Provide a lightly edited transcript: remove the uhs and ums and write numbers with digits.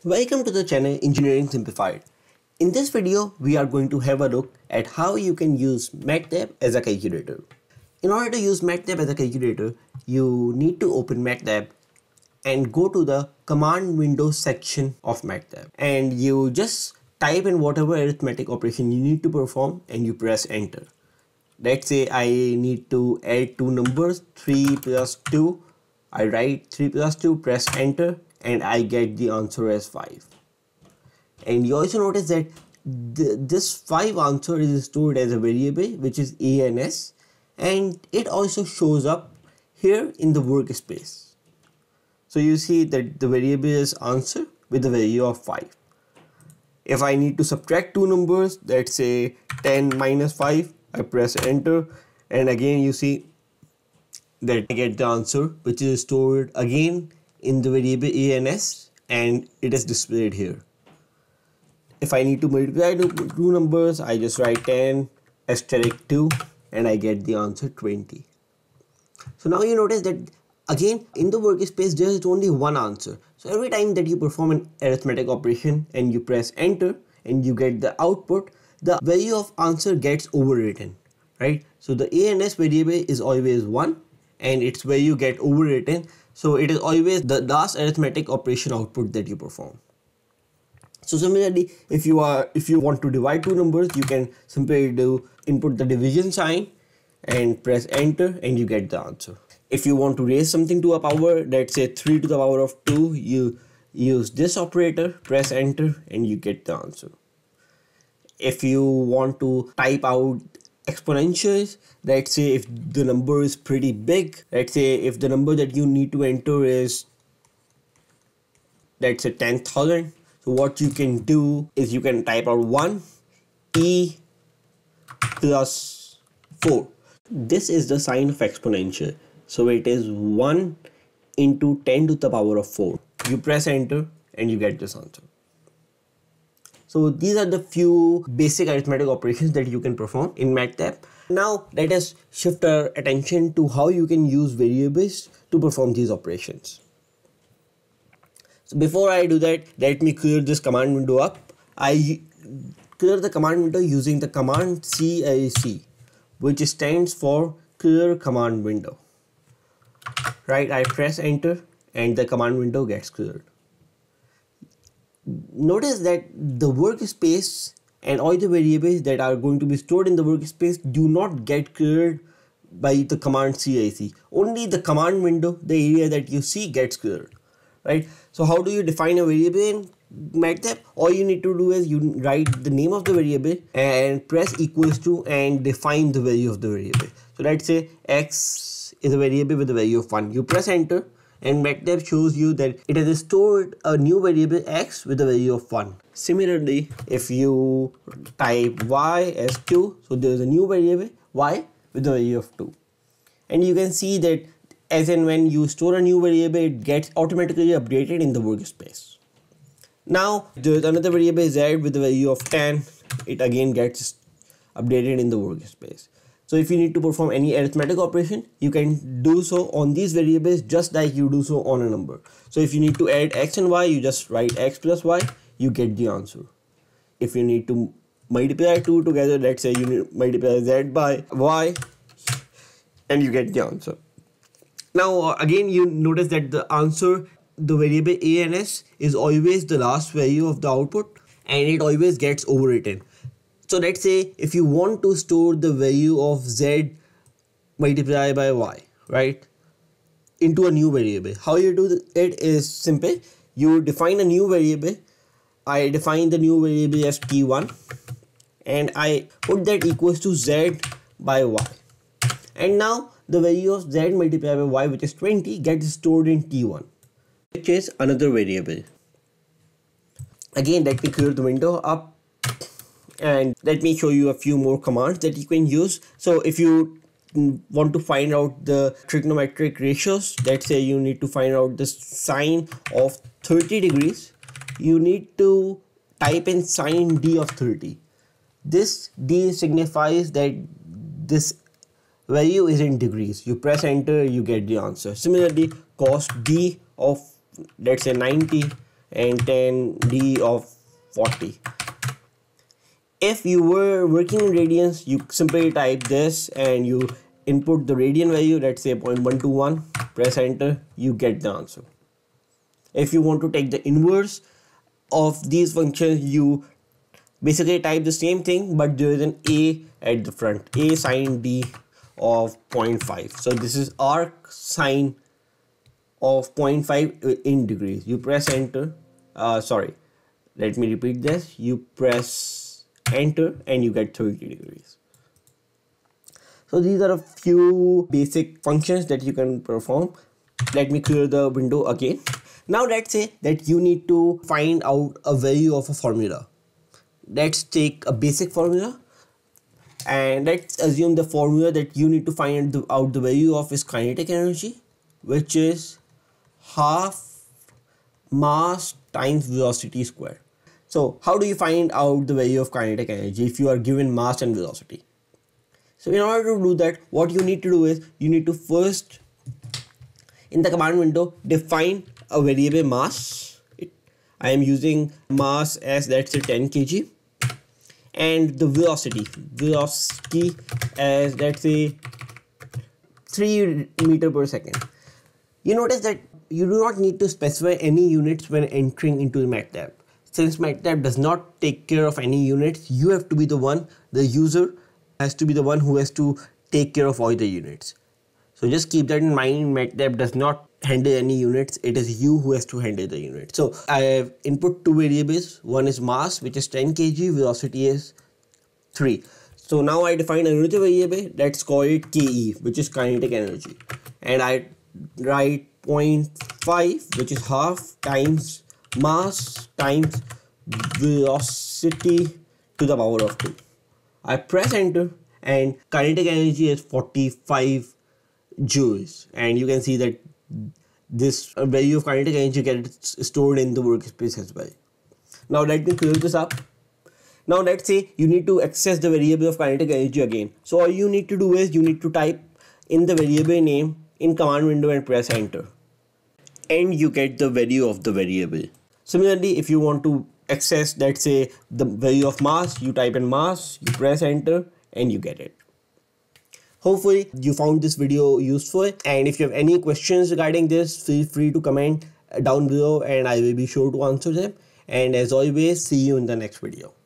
Welcome to the channel Engineering Simplified. In this video, we are going to have a look at how you can use Matlab as a calculator. In order to use Matlab as a calculator, you need to open Matlab and go to the command window section of Matlab. And you just type in whatever arithmetic operation you need to perform and you press enter. Let's say I need to add two numbers, 3 plus 2. I write 3 plus 2, press enter, and I get the answer as 5. And you also notice that this 5 answer is stored as a variable which is a and s, and it also shows up here in the workspace. So you see that the variable is answer with the value of 5. If I need to subtract two numbers, let's say 10 minus 5, I press enter, and again you see that I get the answer which is stored again in the variable a and s, and it is displayed here. If I need to multiply two numbers, I just write 10 asterisk 2 and I get the answer 20. So now you notice that again in the workspace there is only one answer. So every time that you perform an arithmetic operation and you press enter and you get the output, the value of answer gets overwritten, right? So the a and s variable is always 1 and its value get overwritten. So it is always the last arithmetic operation output that you perform. So similarly, if you want to divide two numbers, you can simply input the division sign and press enter and you get the answer. If you want to raise something to a power, let's say 3 to the power of 2, you use this operator, press enter and you get the answer. If you want to type out exponentials, let's say if the number is pretty big, let's say if the number that you need to enter is, let's say 10,000, so what you can do is you can type out 1 e plus 4. This is the sign of exponential, so it is 1 into 10 to the power of 4. You press enter and you get this answer. So these are the few basic arithmetic operations that you can perform in Matlab. Now let us shift our attention to how you can use variables to perform these operations. So before I do that, let me clear this command window up. I clear the command window using the command CLC, which stands for clear command window. Right, I press enter and the command window gets cleared. Notice that the workspace and all the variables that are going to be stored in the workspace do not get cleared by the command CLC. Only the command window, the area that you see, gets cleared, right? So how do you define a variable in Matlab? All you need to do is you write the name of the variable and press equals to and define the value of the variable. So let's say x is a variable with a value of 1. You press enter and Matlab shows you that it has stored a new variable x with a value of 1. Similarly, if you type y as 2, so there is a new variable y with a value of 2. And you can see that as and when you store a new variable, it gets automatically updated in the workspace. Now there is another variable z with a value of 10. It again gets updated in the workspace. So if you need to perform any arithmetic operation, you can do so on these variables just like you do so on a number. So if you need to add x and y, you just write x plus y, you get the answer. If you need to multiply two together, let's say you multiply z by y, and you get the answer. Now again you notice that the answer, the variable a and s, is always the last value of the output and it always gets overwritten. So let's say if you want to store the value of z multiplied by y, right, into a new variable, how you do it is simple. You define a new variable. I define the new variable as t1 and I put that equals to z by y. And now the value of z multiplied by y, which is 20, gets stored in t1, which is another variable. Again, let me clear the window up. And let me show you a few more commands that you can use. So if you want to find out the trigonometric ratios, let's say you need to find out the sine of 30 degrees, you need to type in sine d of 30. This d signifies that this value is in degrees. You press enter, you get the answer. Similarly, cos d of, let's say, 90, and 10d of 40. If you were working in radians, you simply type this and you input the radian value, let's say 0.121, press enter, you get the answer. If you want to take the inverse of these functions, you basically type the same thing, but there is an a at the front, a sine d of 0.5. So this is arc sine of 0.5 in degrees. You press enter, let me repeat this, you press enter and you get 30 degrees. So these are a few basic functions that you can perform. Let me clear the window again. Now let's say that you need to find out a value of a formula. Let's take a basic formula and let's assume the formula that you need to find out the value of is kinetic energy, which is half mass times velocity squared. So how do you find out the value of kinetic energy if you are given mass and velocity? So in order to do that, what you need to do is you need to first in the command window define a variable mass. I am using mass as, let's say, 10 kg, and the velocity as, let's say, 3 meter per second. You notice that you do not need to specify any units when entering into Matlab. Since Matlab does not take care of any units, you have to be the one, the user has to be the one who has to take care of all the units. So just keep that in mind. Matlab does not handle any units, it is you who has to handle the unit. So I have input two variables, one is mass, which is 10 kg, velocity is 3. So now I define another variable, let's call it Ke, which is kinetic energy, and I write 0.5, which is half, times mass times velocity to the power of 2. I press enter and kinetic energy is 45 joules, and you can see that this value of kinetic energy gets stored in the workspace as well. Now let me clear this up. Now let's say you need to access the variable of kinetic energy again. So all you need to do is you need to type in the variable name in command window and press enter, and you get the value of the variable. Similarly, if you want to access, let's say, the value of mass, you type in mass, you press enter and you get it. Hopefully you found this video useful, and if you have any questions regarding this, feel free to comment down below and I will be sure to answer them. And as always, see you in the next video.